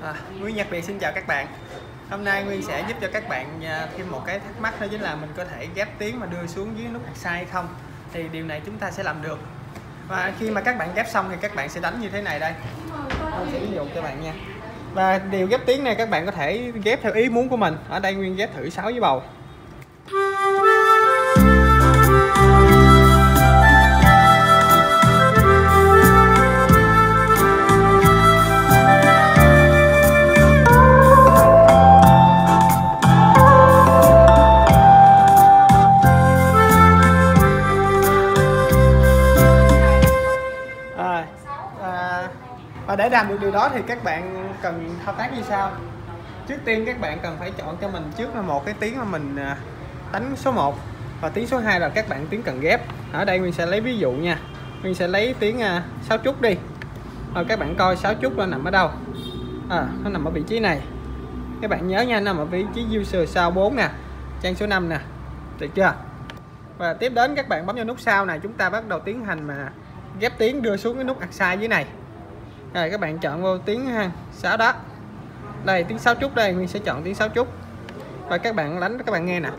Nguyên Nhật Việt xin chào các bạn. Hôm nay Nguyên sẽ giúp cho các bạn thêm một cái thắc mắc, đó chính là mình có thể ghép tiếng mà đưa xuống dưới nút Asa hay không. Thì điều này chúng ta sẽ làm được. Và khi mà các bạn ghép xong thì các bạn sẽ đánh như thế này đây. Tôi sẽ ví dụ cho bạn nha. Và điều ghép tiếng này các bạn có thể ghép theo ý muốn của mình. Ở đây Nguyên ghép thử 6 với bầu. Và để làm được điều đó thì các bạn cần thao tác như sau. Trước tiên các bạn cần phải chọn cho mình trước là một cái tiếng mà mình đánh số 1 và tiếng số 2 là các bạn tiếng cần ghép. Ở đây mình sẽ lấy ví dụ nha. Mình sẽ lấy tiếng 6 trúc đi. Rồi các bạn coi 6 trúc nó nằm ở đâu. Nó nằm ở vị trí này. Các bạn nhớ nha, nằm ở vị trí user sao 4 nè, trang số 5 nè. Được chưa? Và tiếp đến các bạn bấm vào nút sau này, chúng ta bắt đầu tiến hành mà ghép tiếng đưa xuống cái nút Asa dưới này. Rồi các bạn chọn vô tiếng 6 đó. Đây tiếng 6 trúc đây, mình sẽ chọn tiếng 6 trúc. Và các bạn đánh các bạn nghe nè.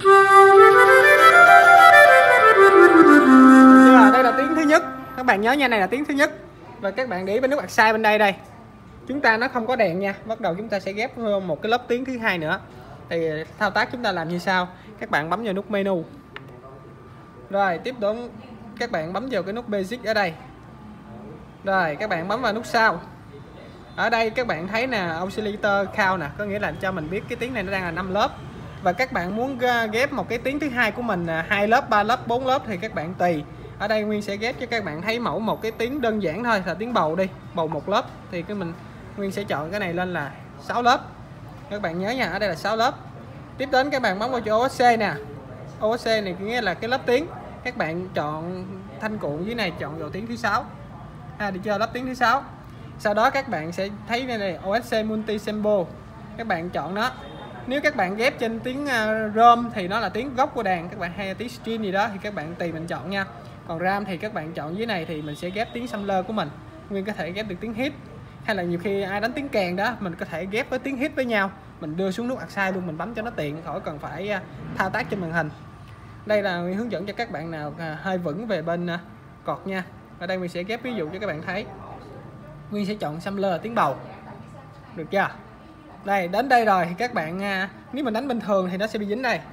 Đây là tiếng thứ nhất. Các bạn nhớ nha, này là tiếng thứ nhất. Và các bạn để ý bên nút Asa bên đây đây. Chúng ta nó không có đèn nha. Bắt đầu chúng ta sẽ ghép một cái lớp tiếng thứ hai nữa. Thì thao tác chúng ta làm như sau. Các bạn bấm vào nút menu. Rồi tiếp tục các bạn bấm vào cái nút basic ở đây. Rồi các bạn bấm vào nút sau. Ở đây các bạn thấy nè, oscillator count nè, có nghĩa là cho mình biết cái tiếng này nó đang là 5 lớp. Và các bạn muốn ghép một cái tiếng thứ hai của mình 2 lớp, 3 lớp, 4 lớp thì các bạn tùy. Ở đây Nguyên sẽ ghép cho các bạn thấy mẫu một cái tiếng đơn giản thôi, là tiếng bầu đi, bầu 1 lớp thì Nguyên sẽ chọn cái này lên là 6 lớp. Các bạn nhớ nha, ở đây là 6 lớp. Tiếp đến các bạn bấm vào chỗ OSC nè. OSC này nghĩa là cái lớp tiếng. Các bạn chọn thanh cuộn dưới này, chọn vào tiếng thứ 6. Được chưa? Lớp tiếng thứ 6. Sau đó các bạn sẽ thấy đây này, OSC Multi Sample. Các bạn chọn nó. Nếu các bạn ghép trên tiếng ROM thì nó là tiếng gốc của đàn, các bạn hay là tiếng string gì đó thì các bạn tùy mình chọn nha. Còn RAM thì các bạn chọn dưới này thì mình sẽ ghép tiếng sampler của mình. Nguyên có thể ghép được tiếng hit, hay là nhiều khi ai đánh tiếng kèn đó, mình có thể ghép với tiếng hit với nhau. Mình đưa xuống nút Asa luôn, mình bấm cho nó tiện, khỏi cần phải thao tác trên màn hình. Đây là Nguyên hướng dẫn cho các bạn nào hơi vững về bên cọt nha. Ở đây mình sẽ ghép ví dụ cho các bạn thấy. Nguyên sẽ chọn sampler tiếng bầu. Được chưa? Đây, đến đây rồi thì các bạn nếu mình đánh bình thường thì nó sẽ bị dính đây.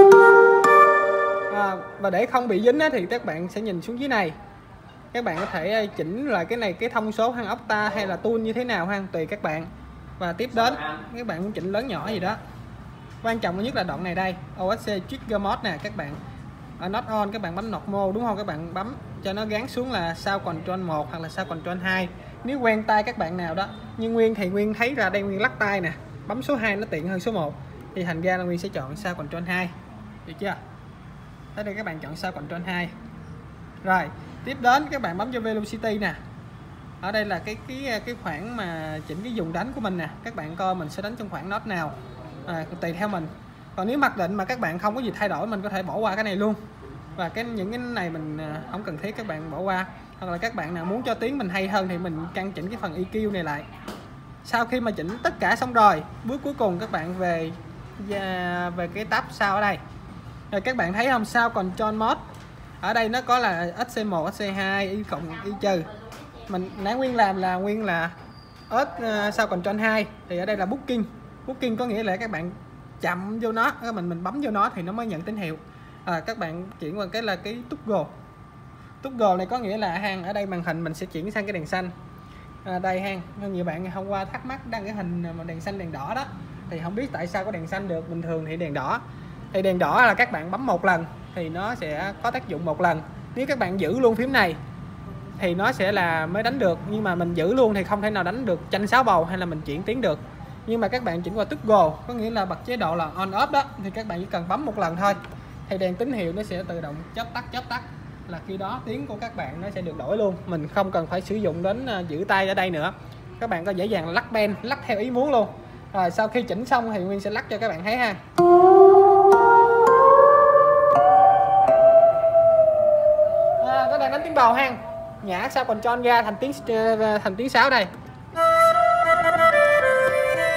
Và để không bị dính thì các bạn sẽ nhìn xuống dưới này. Các bạn có thể chỉnh lại cái này, cái thông số hay octa hay là tune như thế nào tùy các bạn. Và tiếp đến các bạn muốn chỉnh lớn nhỏ gì đó. Quan trọng nhất là đoạn này đây, OSC Trigger Mode nè, các bạn ở Not On các bạn bấm Not Mode đúng không? Các bạn bấm cho nó gắn xuống là Sound Control 1 hoặc là Sound Control 2. Nếu quen tay các bạn nào đó, nhưng Nguyên thì Nguyên thấy ra đây Nguyên lắc tay nè, bấm số 2 nó tiện hơn số 1. Thì thành ra là Nguyên sẽ chọn Sound Control 2. Được chưa? Tới đây các bạn chọn Sound Control 2. Rồi, tiếp đến các bạn bấm cho Velocity nè. Ở đây là cái khoảng mà chỉnh cái vùng đánh của mình nè. Các bạn coi mình sẽ đánh trong khoảng nốt nào. Tùy theo mình. Còn nếu mặc định mà các bạn không có gì thay đổi, mình có thể bỏ qua cái này luôn. Và những cái này mình không cần thiết, các bạn bỏ qua. Hoặc là các bạn nào muốn cho tiếng mình hay hơn thì mình căn chỉnh cái phần EQ này lại. Sau khi mà chỉnh tất cả xong rồi, bước cuối cùng các bạn về cái tab sau ở đây. Rồi các bạn thấy không, Sound Control Mode. Ở đây nó có là SC1, SC2, Y cộng, Y trừ. Mình nãy Nguyên làm là Sound Control 2 thì ở đây là Booking. Booking có nghĩa là các bạn chậm vô nó, mình bấm vô nó thì nó mới nhận tín hiệu. Các bạn chuyển qua cái là cái toggle. Toggle này có nghĩa là ở đây màn hình mình sẽ chuyển sang cái đèn xanh. Đây nhiều bạn hôm qua thắc mắc đăng cái hình mà đèn xanh đèn đỏ đó, thì không biết tại sao có đèn xanh được, bình thường thì đèn đỏ. Thì đèn đỏ là các bạn bấm một lần thì nó sẽ có tác dụng một lần. Nếu các bạn giữ luôn phím này thì nó sẽ là mới đánh được, nhưng mà mình giữ luôn thì không thể nào đánh được tranh 6 bầu hay là mình chuyển tiếng được. Nhưng mà các bạn chuyển qua toggle có nghĩa là bật chế độ là on off đó, thì các bạn chỉ cần bấm một lần thôi thì đèn tín hiệu nó sẽ tự động chớp tắt, là khi đó tiếng của các bạn nó sẽ được đổi luôn, mình không cần phải sử dụng đến giữ tay ở đây nữa. Các bạn có dễ dàng lắc pen, lắc theo ý muốn luôn. Rồi sau khi chỉnh xong thì Nguyên sẽ lắc cho các bạn thấy ha. Các bạn đánh tiếng bầu nhả Sound Control ra thành tiếng 6 đây.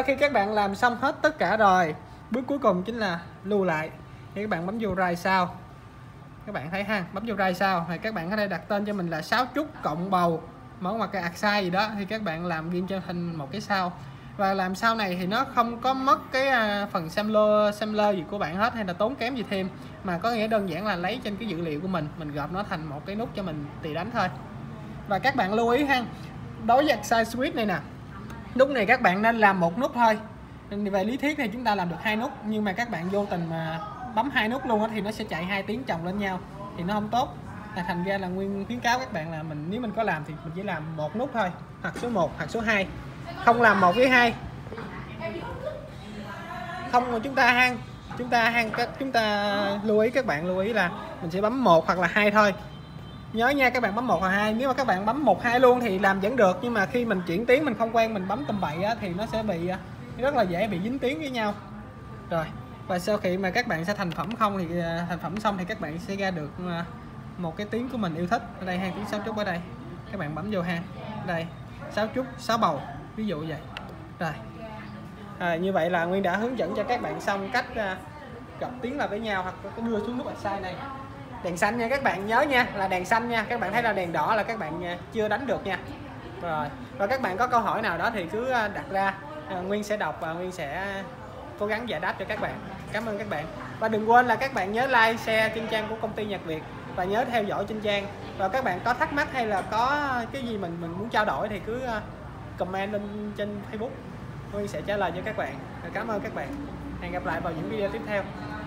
khi các bạn làm xong hết tất cả rồi, bước cuối cùng chính là lưu lại. Thì các bạn bấm vô write sao, các bạn thấy ha, bấm vô write sao thì các bạn có thể đặt tên cho mình là Sáu Trúc cộng bầu mở ngoặc cái size gì đó, thì các bạn làm riêng cho thành một cái sao. Và làm sau này thì nó không có mất cái phần sampler gì của bạn hết, hay là tốn kém gì thêm, mà có nghĩa đơn giản là lấy trên cái dữ liệu của mình gộp nó thành một cái nút cho mình tùy đánh thôi. Và các bạn lưu ý ha, đối với exercise switch này nè, nút này các bạn nên làm một nút thôi. Về lý thuyết thì chúng ta làm được 2 nút, nhưng mà các bạn vô tình mà bấm 2 nút luôn thì nó sẽ chạy 2 tiếng chồng lên nhau thì nó không tốt. Thành ra là Nguyên khuyến cáo các bạn là nếu mình có làm thì mình chỉ làm một nút thôi, hoặc số 1 hoặc số 2, không làm 1 với 2. Không, chúng ta lưu ý, các bạn lưu ý là mình sẽ bấm 1 hoặc là 2 thôi. Nhớ nha, các bạn bấm 1 hoặc 2. Nếu mà các bạn bấm 1 2 luôn thì làm vẫn được, nhưng mà khi mình chuyển tiếng mình không quen, mình bấm tầm bậy thì nó sẽ bị rất là dễ bị dính tiếng với nhau. Rồi, và sau khi mà các bạn sẽ thành phẩm xong thì các bạn sẽ ra được một cái tiếng của mình yêu thích. Ở đây hang tiếng Sáu Trúc ở đây. Các bạn bấm vô hang. Đây, Sáu Trúc, 6 bầu, ví dụ vậy. Rồi. Như vậy là Nguyên đã hướng dẫn cho các bạn xong cách gập tiếng lại với nhau, hoặc có đưa xuống nút size này. Đèn xanh nha các bạn, nhớ nha, là đèn xanh nha. Các bạn thấy là đèn đỏ là các bạn chưa đánh được nha. Rồi, và các bạn có câu hỏi nào đó thì cứ đặt ra, Nguyên sẽ đọc và Nguyên sẽ cố gắng giải đáp cho các bạn. Cảm ơn các bạn. Và đừng quên là các bạn nhớ like, share trên trang của công ty Nhật Việt và nhớ theo dõi trên trang. Và các bạn có thắc mắc hay là có cái gì mình muốn trao đổi thì cứ comment lên trên Facebook, Nguyên sẽ trả lời cho các bạn. Cảm ơn các bạn. Hẹn gặp lại vào những video tiếp theo.